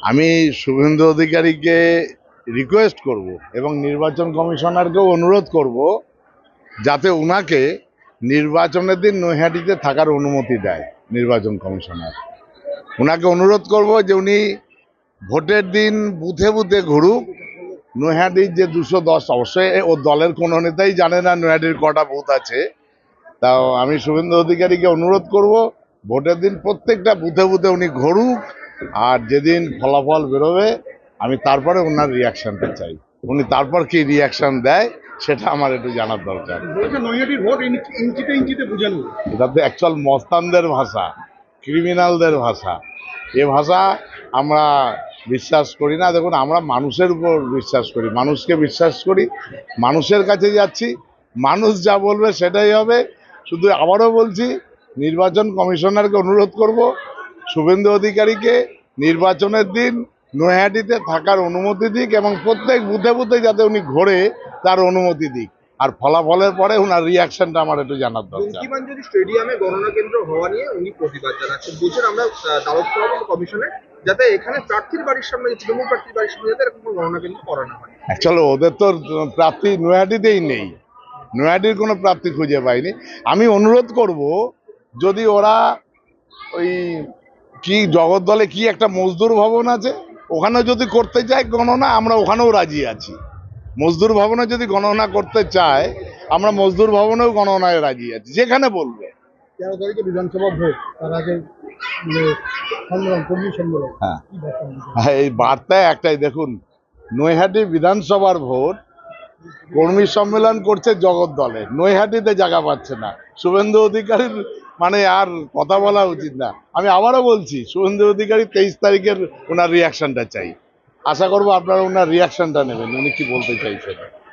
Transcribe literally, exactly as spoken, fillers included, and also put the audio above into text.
আমি শুভেন্দু অধিকারীকে রিকোয়েস্ট করব এবং নির্বাচন কমিশনারকেও অনুরোধ করব যাতে উনাকে নির্বাচনের দিন নৈহাটিতে থাকার অনুমতি দেয় নির্বাচন কমিশনার। উনাকে অনুরোধ করব যে উনি ভোটের দিন বুথে বুথে ঘুরুক। নৈহাটির যে দুশো দশ অবশ্যই ও দলের কোনো নেতাই জানে না নৈহাটির কটা বুথ আছে। তাও আমি শুভেন্দু অধিকারীকে অনুরোধ করব ভোটের দিন প্রত্যেকটা বুথে বুথে উনি ঘুরুক, আর যেদিন ফলাফল বেরোবে আমি তারপরে ওনার রিয়াকশনটা চাই। উনি তারপর কি রিয়াকশন দেয় সেটা আমার একটু জানার দরকার। এটা তো অ্যাকচুয়াল মস্তানদের ভাষা, ক্রিমিনালদের ভাষা। এ ভাষা আমরা বিশ্বাস করি না। দেখুন, আমরা মানুষের উপর বিশ্বাস করি, মানুষকে বিশ্বাস করি, মানুষের কাছে যাচ্ছি, মানুষ যা বলবে সেটাই হবে। শুধু আবারও বলছি, নির্বাচন কমিশনারকে অনুরোধ করব শুভেন্দু অধিকারীকে নির্বাচনের দিন নৈহাটিতে থাকার অনুমতি দিক এবং প্রত্যেক বুথে বুথে যাতে উনি ঘোরে তার অনুমতি দিক। আর ফলাফলের পরে ওনার রিয়াকশনটা আমার একটু জানার দরকার। স্টেডিয়ামে গণনা কেন্দ্র হওয়া নিয়ে উনি প্রতিবাদ জানাচ্ছেন, বলছেন আমরা দাওয়াত করব কমিশনে যাতে এখানে প্রার্থীর বাড়ির সামনে, তৃণমূল প্রার্থীর বাড়ির সামনে যাতে এরকম কোনো গণনা কেন্দ্র করা না হয়। অ্যাকচুয়ালি ওদের তো প্রার্থী নৈহাটিতেই নেই, নৈহাটির কোনো প্রার্থী খুঁজে পাইনি। আমি অনুরোধ করব যদি ওরা ওই কি জগদ্দলে কি একটা মজদুর ভবন আছে ওখানে যদি করতে চায় গণনা, আমরা ওখানেও রাজি আছি। মজদুর ভবনে যদি গণনা করতে চায় আমরা মজদুর ভবনেও গণনায় রাজি আছি, যেখানে বলবে। তেরো তারিখে বিধানসভা ভোট, তার আগে হ্যাঁ, এই বার্তা একটাই। দেখুন, নৈহাটি বিধানসভার ভোট, কর্মী সম্মেলন করছে জগদ্দলে, নৈহাটিতে জায়গা পাচ্ছে না। শুভেন্দু অধিকারীর মানে আর কথা বলা উচিত না। আমি আবারও বলছি, শুভেন্দু অধিকারী তেইশ তারিখের ওনার রিয়াকশনটা চাই। আশা করবো আপনারা ওনার রিয়াকশনটা নেবেন, উনি কি বলতে চাইছেন।